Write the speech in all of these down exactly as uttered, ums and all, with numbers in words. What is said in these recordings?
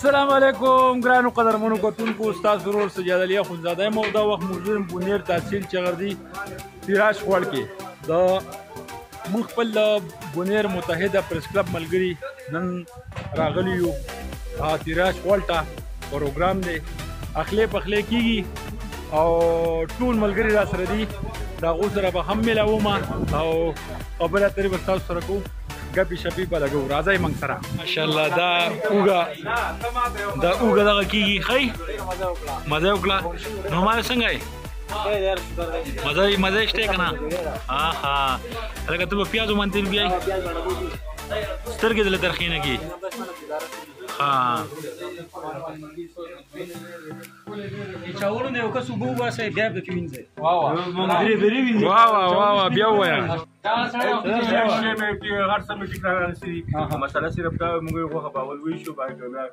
السلام علیکم ګرانو قدرمنو کتونکو ستاسو ورور سجاد علي اخندزاده یم او دا وخت موجود یم بونیر تحصیل چغردي تیراش خوړ کې د موږ خپل بونیر متحده پریس کلب ملګري نن راغلي یو تیراش خوړ ته پروګرام دی اخلې پخلې کېږي او ټول ملګري را سره دي د هغو سره به هم میلاوم او خبرې اترې به ستاسو سره کوو ګپې شپې به لګو راځئ موږ سره ماشاءالله دا اوږه دا اوږه دغه کېږي ښایي مزه یې وکړه نو ماله څنګه یې مزه مزه یې شته که نه ها لکه ته به پیازو باندې بیایي سترګې دله ترخې نه کړي ها چاولو نه یو کس اوبه وباسئ بیا به وینځئ واه واه واه بیا ووایه هر څه مې ټیکرار رسېدي مسله صرف دا موږ یې غوښه په اول وویشو په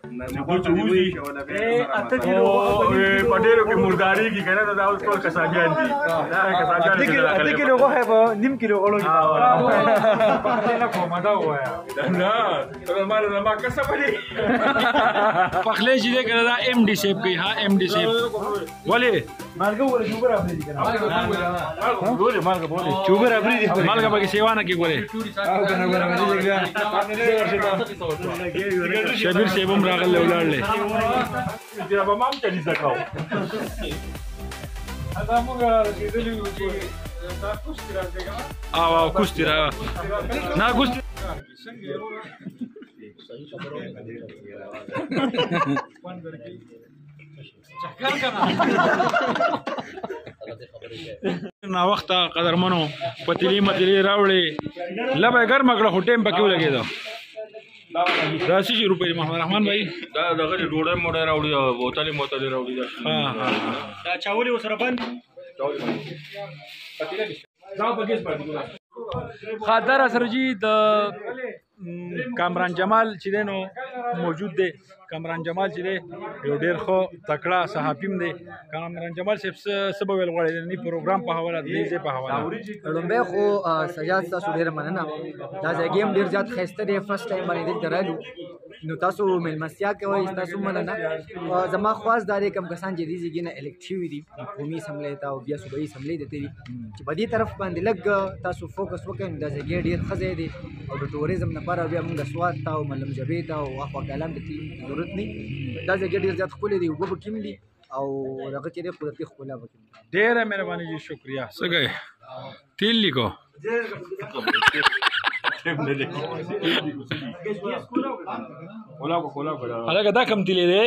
ډېرو کې مردارېږي که نه دا اوس ټول کساګیان دي اته کیلو غوښه په نیم کیلو غوړو کې نه کومه دا ووایه نه ما زما کسه پدې پخلی چې دی که نه دا ایم ډي صاحب کوي ها ایم ډي صاحب ولې مالګه ولې چوبه رابلې دي که نه چوبه رابلې دي مالګه پکې سیوانه کې ګورې شبیر صاحب هم راغلی ولاړلی بیا به ما هم چلیزه کوو دا موږ رسېدلي یو چې دا کوستي راځي که نه او او کوستي را نه کوستي څنګه یې وروره ناوخته قدرمنو پتیلې متیلې راوړې لبه یې ګرمه کړه خو ټایم پکې ولګېده دا څه شي روپۍ محمد رحمان بھائی دا دغه ډوډۍ موډۍ راوړي او بوتلې موتلې راوړي دا چاولې ورسره بند ښه دا راسره جي د کامران جمال چې دی نو موجود دی کامران جمال چې دی یو ډېر ښه تکړه صحافي هم دی کامران جمال صاحب څه به ویل غواړئ د ننني پروګرام په حواله د دې ځای په حواله لومبی خو سجاد ستاسو ډېره مننه دا ځایګي هم ډېر زیات ښایسته دی فرسټ ټایم باندې دلته رالو نو تاسو میلمستیا کوئ ستاسو مننه زما خواست دا دی کوم کسان چې دې ځایګي نه الکټ شوي دي قومي اسمبلۍ ته او بیا صوبایي اسمبلۍ ته تللي چې په دې طرف باندې لږ تاسو فوکس وکړئ نو دا ځایګي ډېر ښه ځای دی او د ټوریزم لپاره بیا موږ سوات ته او ملم جبې ته او اخوا کلام ته ضرورت نه دا ځایګي ډېر زیات ښکلي دی اوبه پکې هم دي او دغه چې دی قدرتي ښکلا پکې هم ډېره مهرباني جي شکریه څه کوې تیل لیکو هلکه دا کم تیلی دی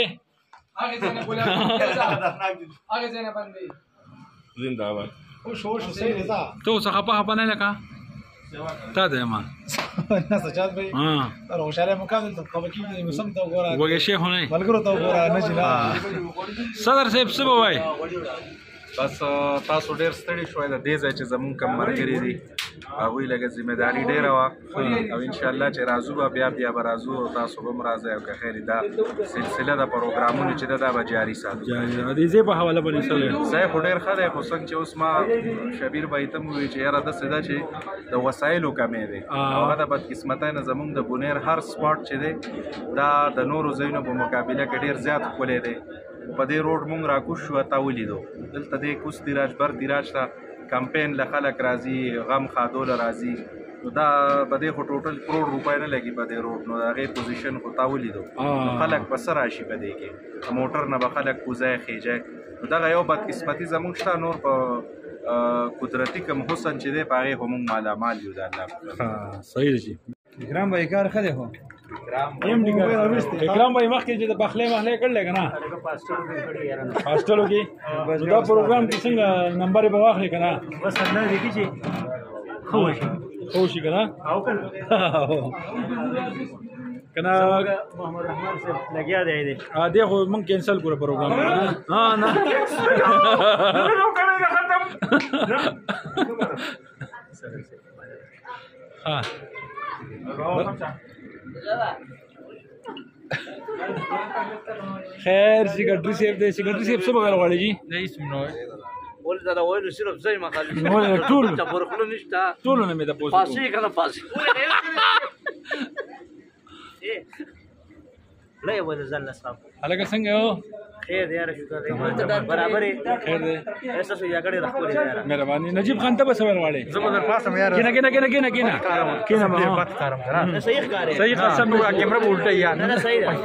زنده‌باد ته اوس خپه خپه نه لکه تا دی ما نه سجاد بھائی اور خوشاله مقام ته خبر کیږي موسم ته وګوره وګه شیخ نه ملګرو ته وګوره نه جنا صدر صاحب څه به وایي بس تاسو ډېر ستړي شوئ د دې ځای چې زمونږ کم ملګري دي هغوی لږه ذمهداري ډېره وه او انشاءالله چې راځو به بیا بیا به راځو او تاسو به هم راځئ او که خیر دا سلسله د پروګرامونو چې ده دا به جاري ساتو د دې ځای په حواله به نیسلی ځای خو ډېر ښه دی خو څنګه چې اوس ما شبیر بھائی ته م ووایي چې یاره داسې ده چې د وسایلو کمی دی هغه د بدقسمتۍ نه زمونږ د بونیر هر سپاټ چې دی دا د نورو ځایونو په مقابله کې ډېر زیات ښکلی دی په دې روډ مونږ راکوز شو تا ولیدو دلته دې کوز تیراج بر تیراج ته کمپین له خلک راځي غم خادوله راځي نو دا په دې خو ټوټل کروڑ روپۍ نه لګي په دې روډ نو د هغې پوزیشن خو تا ولیدو نو خلک په څه راشي په دې کې موټر نه به خلک کوزی خیجی نو دغه یو بدقسمتي زمونږ شته نور په قدرتي کم حسن چې دی په هغې خو مونږ مالامال یو د الله صحیح دی جي اکرام بھائی کار ښه دی خو اکرام بھائی مخکې چې د پخلی مخلی کړلی که نه هاسټلو کې دا پروګرام کې څنګه نمبر یې به واخلې که نه بس الله دې کړي چې ښه وشي ښه وشي که نه که نه محمد رحمان صاحب لګیا دی دی دی خو موږ کینسل کړو پروګرام ها نه ها خیر سیکرټری صاحب دی سیکرټری صاحب څه بغیر غواړي جی نه هیڅ نه ول دا وایو صرف ځای ما خالي ټول ته پرخلو نشته ټول نه مې د پوسټ پاسې کنه پاسې لا ولا زل صاحب هلکه څنګه یو خیر دی یاره شکر دی برابر خیر دی ایسا سو یا کړي راخولې یاره مهرباني نجیب خان ته به سوال غواړي زه به در پاسم یار کینه کینه کینه کینه کینه کینه ما بات کارم کرا صحیح ښکاري صحیح قسم نو کیمرا به الټه یار نه صحیح ده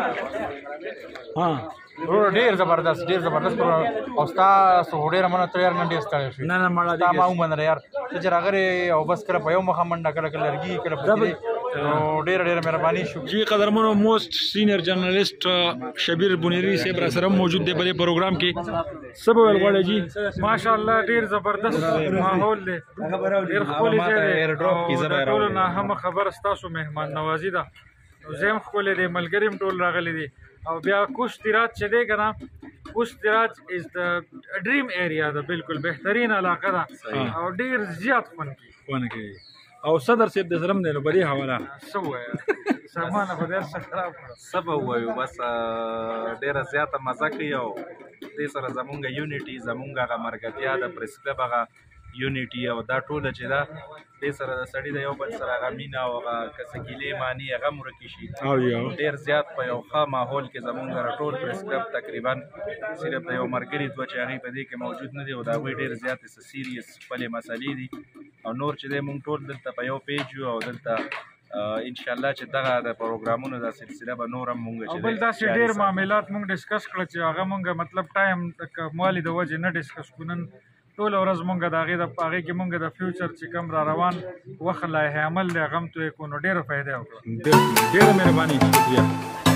ها ورو ډیر زبردست ډیر زبردست او تاسو ډیر منه تیار نه ډیر ستړی شو نه نه مړه تا دي ما ومنره یار چې راغره او بس کړه په یو مخه منډه کړه کړه لرګي کړه په نو ډیر ډیر مهرباني شو جی قدرمنو موسٹ سینئر جرنالسٹ شبیر بنیری صاحب را سره موجود دی په پروګرام کې سب ول غواړي جی ماشاءالله ډیر زبردست ماحول دی ډیر خولي دی ټول نه هم خبر تاسو مهمان نوازی ده زم خولي دی ملګریم ټول راغلي دي او بیا کوش تیرات چې دی کنه کوش تیرات از د ډریم ایریا ده بالکل بهترین علاقه ده او ډیر زیات خون کی ونه کوي او صدر صاحب د زرم دی نو بری حواله سو سامان خو ډیر څه خراب سبا وایو بس ډیره زیاته مزه کوي او دې سره زمونږ یونیټي زمونږ هغه مرګتیا د پریس کلب هغه یونیټي او دا ټوله چې دا دې سره د سړي د یو بل سره هغه مینه او هغه کسه ګیلې معنی هغه مرکې شي او یو ډېر زیات په یو ښه ماحول کې زمونږ ټول پریس کلب تقریبا صرف د یو ملګري دوه چې هغې په دې کې موجود نه دي او د هغوی ډېر زیاتې څه سیریس خپلې مسلې دي او نور چې دی مونږ ټول دلته په یو پیج یو او دلته انشاءالله چې دغه د پروګرامونو دا سلسله به نور هم مونږ او بل داسې ډېر معاملات مونږ ډسکس کړه چې هغه مونږ مطلب ټایم د کموالي د وجې نه ډسکس کړو نن ټوله ورځ مونږ د هغې د هغې کې مونږ د فیوچر چې کوم را روان وخت لایحې عمل دی هغه هم توی کړو نو ډېره فایده یې وکړه ډېره مهرباني شکریه